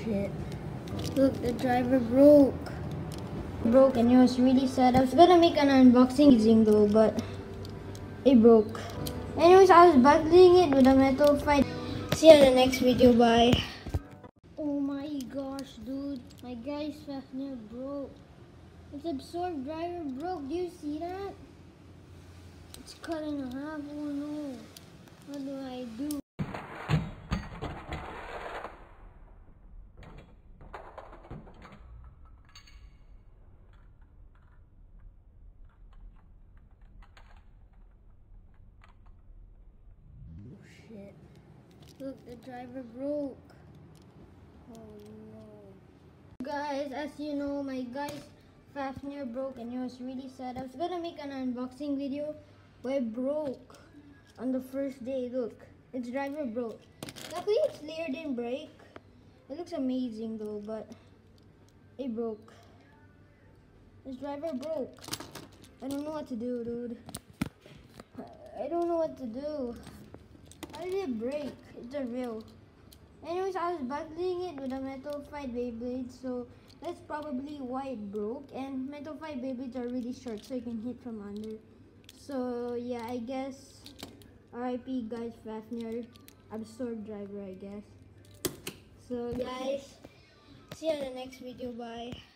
shit. Look, the driver broke. Broke and it was really sad. I was gonna make an unboxing though, but it broke. Anyways, I was battling it with a metal fight. See you in the next video. Bye. Oh my gosh, dude. My guy's fastener broke. Its absorbed driver broke. Do you see that? It's cut in half. Oh no. What do I do? Oh shit. Look, the driver broke. Oh no. Guys, as you know, my guy's fastener broke and it was really sad. I was gonna make an unboxing video, but it broke on the first day. Look, its driver broke. Luckily, its layer didn't break. It looks amazing though, but it broke. Its driver broke. I don't know what to do, dude. I don't know what to do. How did it break? It's a real. Anyways, I was battling it with a Metal Fight Beyblade, so that's probably why it broke. And Metal Fight Beyblades are really short, so you can hit from under. So yeah, I guess RIP guys fastener absorbed driver, I guess. So guys, see you in the next video. Bye.